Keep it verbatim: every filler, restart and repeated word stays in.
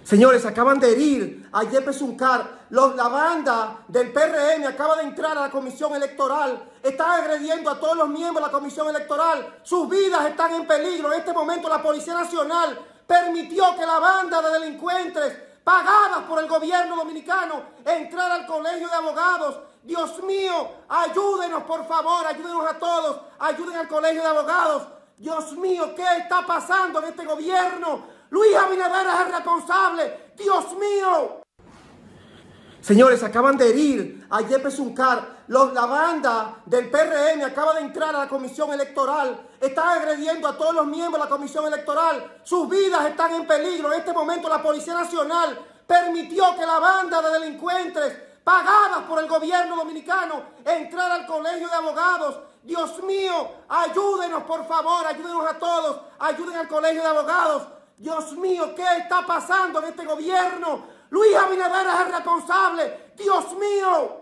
Señores, acaban de herir a Yepes Uncar. Los, la banda del P R M acaba de entrar a la comisión electoral. Están agrediendo a todos los miembros de la comisión electoral. Sus vidas están en peligro. En este momento la Policía Nacional permitió que la banda de delincuentes pagadas por el gobierno dominicano entrara al colegio de abogados. Dios mío, ayúdenos por favor, ayúdenos a todos. Ayuden al colegio de abogados. Dios mío, ¿qué está pasando en este gobierno? Luis Abinader es el responsable. ¡Dios mío! Señores, acaban de herir a Yepes Uncar. Los, la banda del P R M acaba de entrar a la comisión electoral. Están agrediendo a todos los miembros de la comisión electoral. Sus vidas están en peligro. En este momento la Policía Nacional permitió que la banda de delincuentes pagadas por el gobierno dominicano entrara al colegio de abogados. Dios mío, ayúdenos por favor, ayúdenos a todos. Ayuden al colegio de abogados. Dios mío, ¿qué está pasando en este gobierno? Luis Abinader es el responsable. Dios mío.